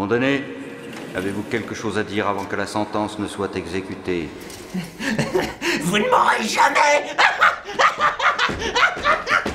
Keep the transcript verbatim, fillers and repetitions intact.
Condamné, avez-vous quelque chose à dire avant que la sentence ne soit exécutée? Vous ne m'aurez jamais.